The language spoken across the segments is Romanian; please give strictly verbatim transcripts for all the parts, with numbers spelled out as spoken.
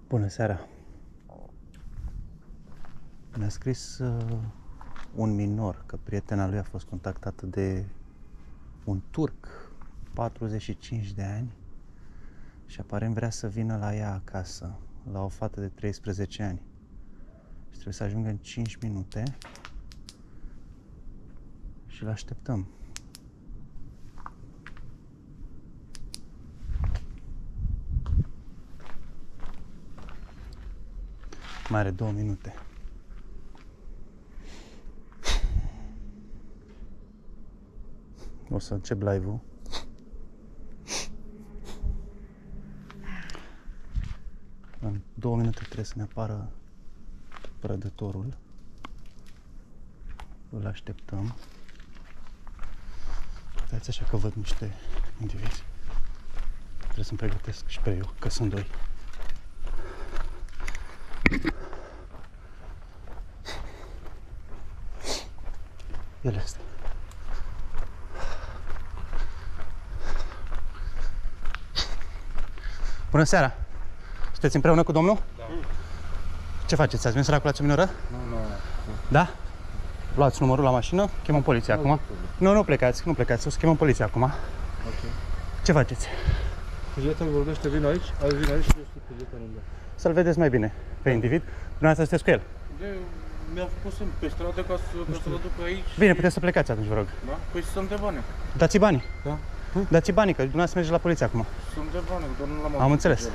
Bună seara! Mi-a scris uh, un minor că prietena lui a fost contactată de un turc, patruzeci și cinci de ani, și aparent vrea să vină la ea acasă, la o fată de treisprezece ani. Și trebuie să ajungă în cinci minute și îl așteptăm. Mai are două minute. O să încep live-ul. În două minute trebuie să ne apară prădătorul. Îl așteptăm. Uitați așa că văd niște indivizi. Trebuie să-mi pregătesc și pe eu, că sunt doi. El este. Bună seara! Sunteți împreună cu domnul? Da. Ce faceți? Ați venit să la minoră? Nu, nu, nu. Da? Luați numărul la mașină, chemăm poliția acum. Nu, nu plecați, nu plecați, o să chemăm poliția acum. Ok. Ce faceți? Prietenul vorbește, vin aici, ai vin aici și eu știu prietenul meu. Să-l vedeți mai bine pe individ. Dumneavoastră sunteți cu el. Mi-a pus pe stradă ca să, ca să-l duc aici. Bine, puteți să plecați atunci, vă rog. Da? Păi sunt de bani. Dați-i banii. Da? Dați-i banii, că dumneavoastră mergeți la poliție acum. Sunt de bani, doar nu l-am Am înțeles.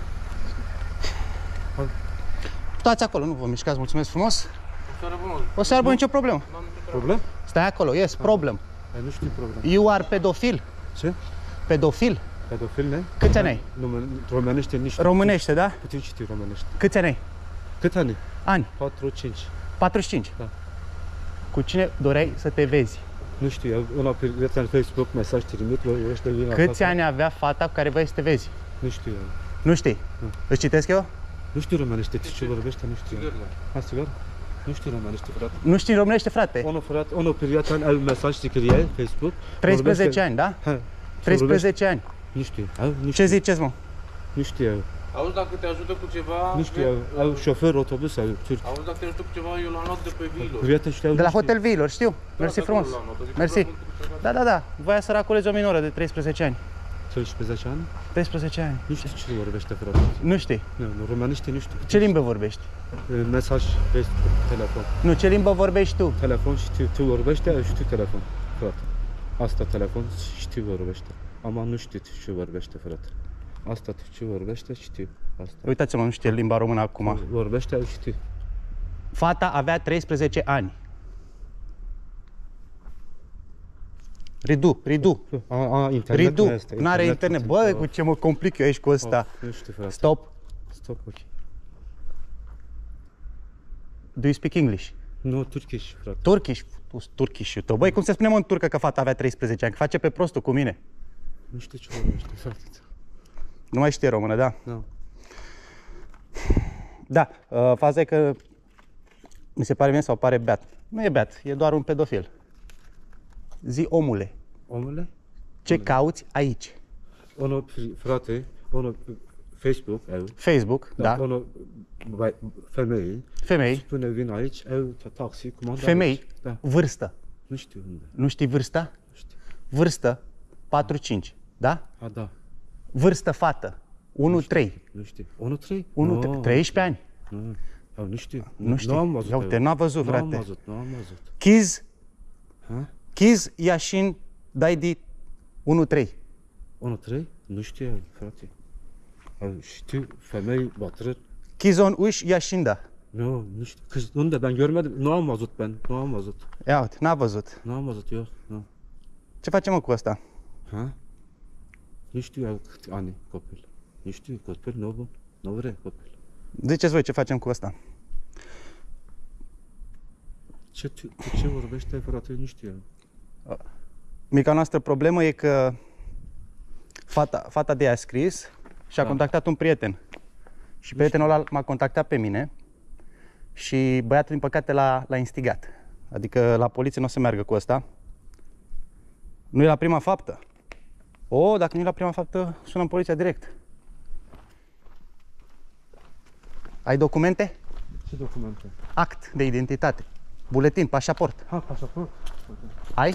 Stați acolo, nu vă mișcați, mulțumesc frumos. O seară bună. O seară bună, nicio problemă. Problem? Stai acolo, yes, problem. Ai, nu știu problem. You are pedofil. Ce? Pedofil? Pedofil, ne? Câți ani ai? Românește nici. Românește, da? Puțin știu românește. Câți ani ai? Cât ani? Ani. patru cinci. patruzeci și cinci? Da. Cu cine doreai să te vezi? Nu știu, eu una pe viața în Facebook, mesaj trimit, ăștia vin Câți acasă. ani avea fata cu care vrei să te vezi? Nu știu eu. Nu știi? Nu. Îți citesc eu? Nu știu românește, ce vorbește, nu știu. Ha, sigur? Nu știu românește, frate. Nu știi românește, frate? Ono, frate, ono prieten al mesaj scrie Facebook. treisprezece ani, da? Ha, treisprezece ani. nu știu. Au, nu Ce știu. ziceți, mă? Nu știu eu. Auzi, dacă te ajută cu ceva... Nu știu eu. Au șofer autobuz, au turc. Auzi, dacă te ajută cu ceva, eu l-am luat de pe Vilo. Prieten știu. De la Hotel Viilor, știu. Mersi frumos. Mersi. Da, da, da. Voia săraculezi o minoră de treisprezece ani. treisprezece ani? treisprezece ani. Nu știu ce vorbește, frate. Nu știi. Nu, nu, românește nu știu. Ce limbă vorbești? Mesaj, Facebook, telefon. Nu, ce limbă vorbești tu? Telefon știu, tu vorbește, eu știu telefon, frate. Asta telefon știu vorbește. Ama nu știu ce vorbește, frate. Asta ce vorbește, știu. Asta. Uitați-mă, nu știe limba română acum. Vorbește, eu știu. Fata avea treisprezece ani. Ridu, Ridu. A, a, internet Ridu. nu este. N-are internet. Bă, cu ce mă complic eu aici cu ăsta. Nu știu, frate. Stop. Stop, ok. Do you speak English? Nu, turkish, frate. Turkish. Tu Turkish-ul tău. Băi, cum se spune mă în turcă că fata avea treisprezece ani? Că face pe prostul cu mine. Nu știu ce vorbește, frate. Nu mai știe română, da? Nu. Da, uh, faza e că mi se pare mie sau pare beat. Nu e beat, e doar un pedofil. Zi, omule, Omule? ce omule. Cauți aici? Ono, frate, ono, Facebook, eu. Facebook, da. Ono, bai, femei. Femei. Spune, vin aici, eu, taxi, comanda. Femei, aici. Da. vârstă. Nu știu unde. Nu știi vârsta? Nu știu. Vârstă, patru cinci, da? A, da. Vârstă fată, unu trei. Nu știu. unu trei? unu trei, treisprezece ani. Nu. Eu nu știu. Nu știu. Nu am văzut. Ia uite, n-a văzut, Nu am frate. văzut, nu am văzut. Chiz, Ha? Chiz, Iașin, dai di unu trei. unu trei? Nu știu eu, frate. Eu știu femei, bătrâni. Chizon uș, Iașinda. Nu, nu știu. Kız, unde ben görmedim. Nu am văzut ben. Nu am văzut. Ia uite, n-a văzut. Nu am văzut eu. Nu. Ce facem mă cu ăsta? Ha? Nu știu eu câți ani copil. Nu știu, copil, nu bun. Nu vrei copil. Ziceți voi ce facem cu ăsta? Ce, ce, ce vorbește, frate, nu știu eu. Mica noastră problemă e că fata, fata de a scris și a Da. contactat un prieten. Și prietenul ăla m-a contactat pe mine și băiatul, din păcate, l-a, l-a instigat. Adică la poliție nu o să meargă cu ăsta. Nu e la prima faptă. O, dacă nu e la prima faptă, sunăm poliția direct. Ai documente? Ce documente? Act de identitate. Buletin, pașaport. Ha, pașaport. Ai?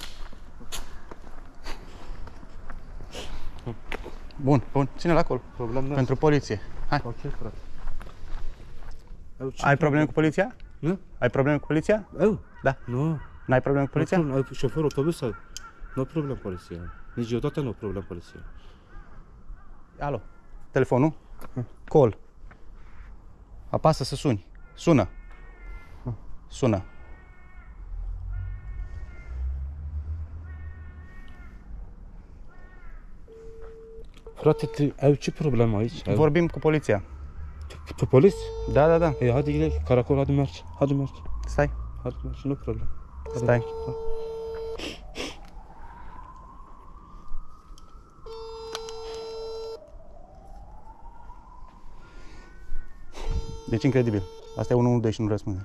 Bun, bun. Ține-l acolo. Problem n-ai. Pentru poliție. Hai. Ok, frate. Eu, ce Ai probleme cu poliția? Nu? Ai probleme cu poliția? Eu? Da. Nu. N-ai probleme cu poliția? Nu, ai șoferul autobuz ai. Nu problem poliția. Nici odată nu problem poliția. Alo. Telefonul? Call. Apasă să suni. Sună. Sună. Frate, te, ai ce problemă aici? Ai... Vorbim cu poliția. Pe poliț? Da, da, da. Ei, hadi gidelim. Karakol, hadi mergi. Hadi mergi. Stai. Hadi mergi, nu problem. Hadi Stai. mergi. Ha. Deci incredibil. Asta e unu unu doi și nu răspunde.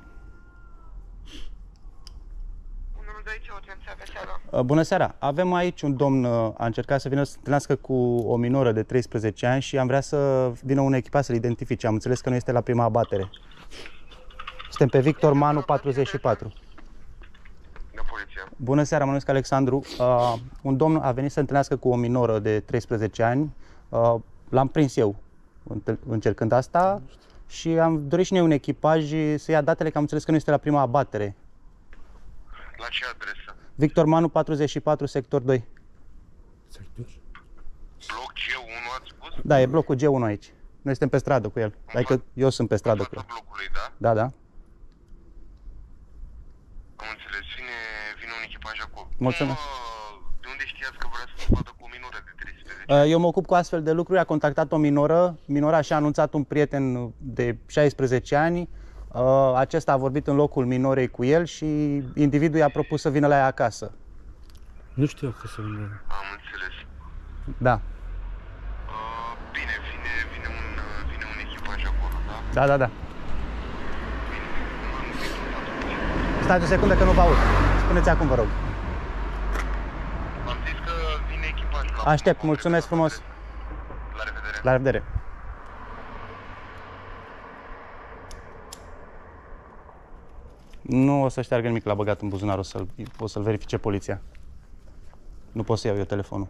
unu unu doi, ce urgență aveți, alo? Uh, Bună seara! Avem aici un domn, uh, a încercat să vină să se întâlnească cu o minoră de treisprezece ani și am vrea să vină un echipaj să-l identifice. Am înțeles că nu este la prima abatere. Suntem pe Victor Manu patruzeci și patru. De poliție. Bună seara, mă numesc Alexandru. Uh, un domn a venit să întâlnească cu o minoră de treisprezece ani. Uh, L-am prins eu întâl- încercând asta și am dorit și noi un echipaj să ia datele, că am înțeles că nu este la prima abatere. La ce adresă? Victor Manu patruzeci și patru, sector doi. Bloc G unu, ați spus? Da, e blocul G unu aici. Noi suntem pe stradă cu el. Adică eu sunt pe stradă cu Fața el. blocului, da? Da, da. Am înțeles. Vine, vine un echipaj acolo. Mulțumesc. Cum, uh, de unde știați că vrea să se vadă cu o minoră de treisprezece? Uh, Eu mă ocup cu astfel de lucruri. A contactat o minoră. Minora și-a anunțat un prieten de șaisprezece ani. Uh, Acesta a vorbit în locul minorei cu el și individul i-a propus să vină la ea acasă. Nu știu că să vină. Am înțeles. Da. Uh, bine, vine, vine, un, uh, vine un echipaj acolo, da? Da, da, da. Bine, numărul Victor patruzeci și patru. Stați o secundă că nu vă aud. Spuneți acum, vă rog. Am zis că vine echipajul la Aștept. prima Mulțumesc abatere. frumos. La revedere. La revedere. Nu o să șteargă nimic, l-a băgat în buzunar, o să-l, o să-l verifice poliția. Nu pot să iau eu telefonul.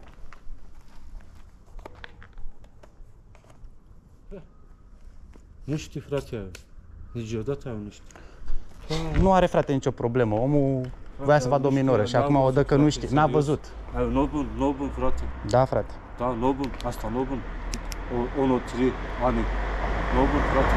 Nu știu, frate. Nici odată eu nu știu. Nu are, frate, nicio problemă. Omul voia să vadă o minoră și acum o dă că nu știe. N-a văzut. Ai, nu bun, nu bun, frate. Da, frate. Da, nu bun, asta nu bun. O, unu, trei ani. Nu bun, frate.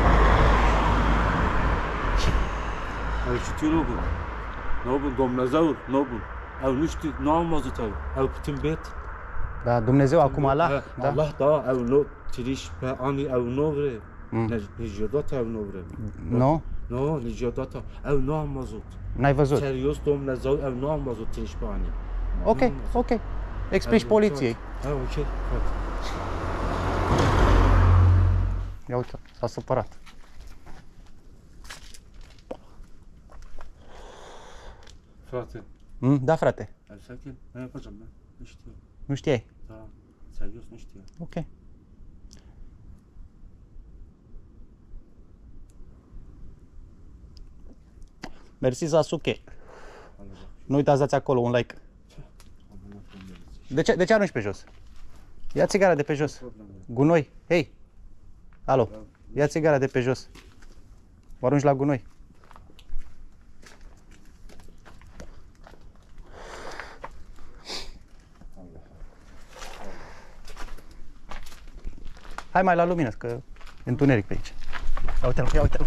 Ai știu, nu bun. Nu bun, Dumnezeu, nu bun. Au, nu știu, nu am văzut eu. Au putem bet. Da, Dumnezeu, acum Allah. Da. Allah, da, au nu, treisprezece ani, au nu vre. Mm. Nici, nici odată au nu vre. Nu? Nu, nici odată. Au nu am văzut. N-ai văzut? Serios, Dumnezeu, eu nu am văzut treisprezece ani. Ok, ok. Explici poliției. Ah, ok, frate. Ia uite, s-a supărat. Frate, Mm? Da, frate. ai second? Mai facem, da? Nu știu. Nu știai? Da, serios, nu știu. Ok. Mersi, Sasuke. Nu uitați, dați acolo un like. De ce, de ce arunci pe jos? Ia țigara de pe jos. Gunoi. Hei. Alo. Ia țigara de pe jos. O arunci la gunoi. Hai mai la lumină, că e întuneric pe aici. Ia uite-l, ia uite-l.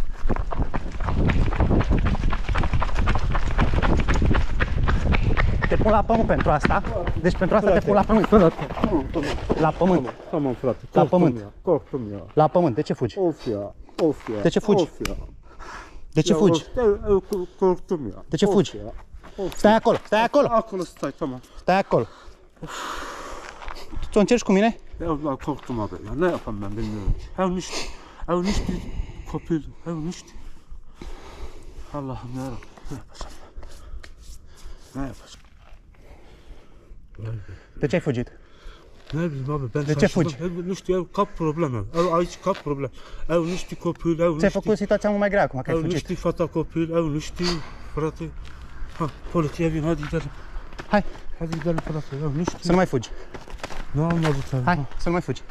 Te pun la pământ pentru asta. Deci pentru asta te pun la pământ. La pământ. Tamam, frate. La pământ. Corpul meu. La pământ. De ce fugi? Of ya, of ya. De ce fugi? Of ya. De ce fugi? Corpul meu. De ce fugi? Stai acolo, stai acolo. Acolo stai, tamam. Stai acolo. Tu o încerci cu mine? Eu la corpul meu, ya. Ne yapayım ben bilmiyorum. Eu nu știu. Eu nu știu copil. Eu nu știu. Allah'ım yarabbim. Ne yapacağım? Ne yapacağım? De ce ai fugit? De ce fugi? Nu știu, au cap probleme. Au aici cap probleme. Au nu știu copil, au nu Ți-ai știu. făcut situația mult mai grea acum, că ai Au nu fugit. știu fata copil, au nu știu, frate. Ha, poliția vine, hadi dă-le. Hai, Hadi dă-le, frate, au nu știu. să nu mai fugi. Nu am avut. Hai, să nu mai fugi.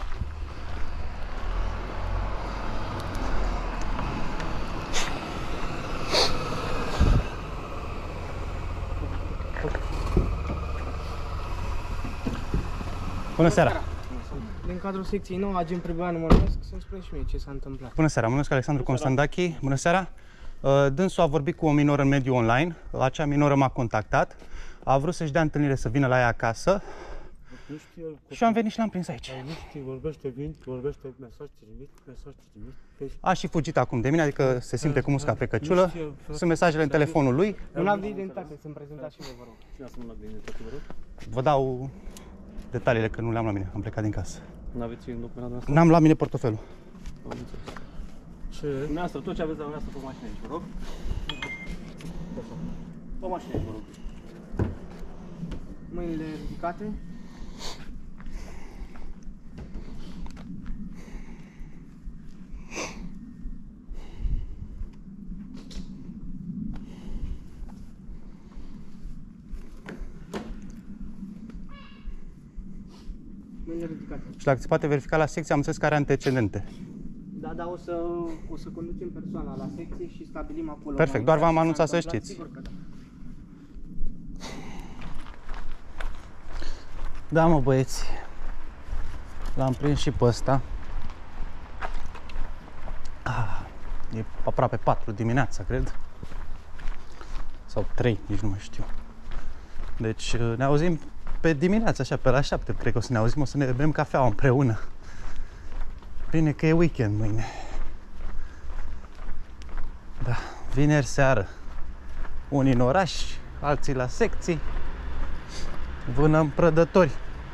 Bună seara! Din cadrul secției nouă, agent Prebeanu mă numesc, să-mi spune și mie ce s-a întâmplat. Bună seara, mă numesc Alexandru Constandachi. Bună seara! Dânsul a vorbit cu o minoră în mediul online. Acea minoră m-a contactat. A vrut să-și dea întâlnire să vină la ea acasă. Nu știu, Și eu am venit și l-am prins aici. nu știu, vorbește, vin, vorbește, mesaj trimit, mesaj trimit. A și fugit acum de mine, adică se simte cu musca pe căciulă. Sunt mesajele în telefonul lui. Un act de identitate, să-mi prezentați și voi, vă rog. Cine a să mă de identitate, vă rog? Vă dau detaliile că nu le-am la mine, am plecat din casă. N-aveți un document la asta? N-am la mine portofelul. Am înțeles. Ce? Dumneavoastră, tot ce aveți la dumneavoastră pe mașină aici, vă rog? Pe mașină aici, vă rog. Mâinile ridicate. Mâinile ridicate. Și dacă se poate verifica la secție, am înțeles că are antecedente. Da, da, o să, o să conducem persoana la secție și stabilim acolo. Perfect, doar v-am anunțat să știți. Sigur că da. Da, mă, băieți. L-am prins și pe ăsta. Ah, e aproape patru dimineața, cred. Sau trei, nici nu mai știu. Deci ne auzim pe dimineața, așa, pe la șapte, cred că o să ne auzim, o să ne bem cafeaua împreună. Bine că e weekend mâine. Da, vineri seară. Unii în oraș, alții la secții. Vânăm prădători.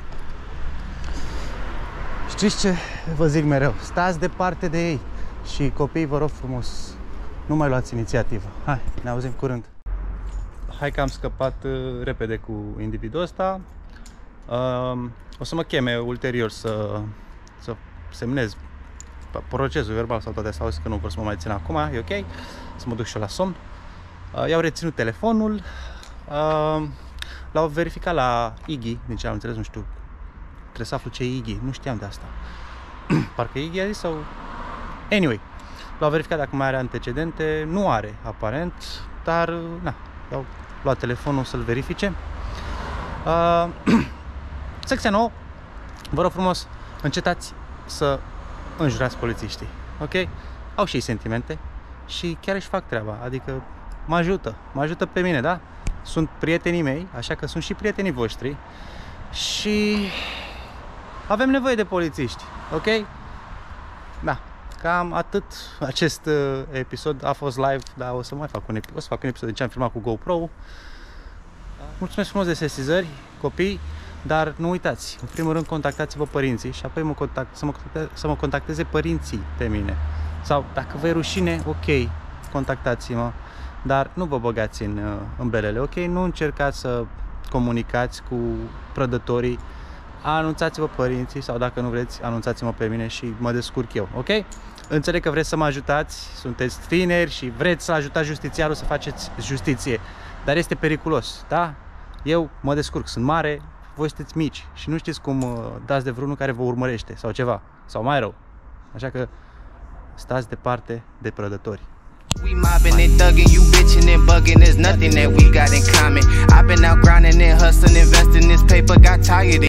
Știți ce vă zic mereu? Stați departe de ei. Și copiii, vă rog frumos, nu mai luați inițiativă. Hai, ne auzim curând. Hai că am scăpat uh, repede cu individul ăsta. Uh, o să mă cheme ulterior să, să semnez procesul verbal sau toate astea. Auzi că nu vor să mă mai țin acum, e ok? Să mă duc și eu la somn. Uh, i-au reținut telefonul. Uh, L-au verificat la Iggy, deci am înțeles, nu știu, trebuie să aflu ce e Iggy, nu știam de asta. Parcă Iggy a zis sau... Anyway, l-au verificat dacă mai are antecedente, nu are, aparent, dar, na, i-au luat telefonul să-l verifice. Uh, secția nouă, vă rog frumos, încetați să înjurați polițiștii, ok? Au și ei sentimente și chiar își fac treaba, adică mă ajută, mă ajută pe mine, da? Sunt prietenii mei, așa că sunt și prietenii voștri și avem nevoie de polițiști, ok? Da, cam atât. Acest uh, episod a fost live, dar o să mai fac un episod, o să fac un episod de ce am filmat cu GoPro. Mulțumesc frumos de sesizări, copii, dar nu uitați, în primul rând contactați-vă părinții și apoi mă contact, să, mă, să mă contacteze părinții pe mine. Sau dacă vă e rușine, ok, contactați-mă. Dar nu vă băgați în, în belele, ok? Nu încercați să comunicați cu prădătorii. Anunțați-vă părinții sau dacă nu vreți, anunțați-mă pe mine și mă descurc eu, ok? Înțeleg că vreți să mă ajutați, sunteți tineri și vreți să ajutați justițiarul să faceți justiție. Dar este periculos, da? Eu mă descurc, sunt mare, voi sunteți mici și nu știți cum dați de vreunul care vă urmărește sau ceva, sau mai rău. Așa că stați departe de prădători. We mobbing and thugging, you bitching and bugging, there's nothing that we got in common. I've been out grinding and hustling, investing this paper, got tired.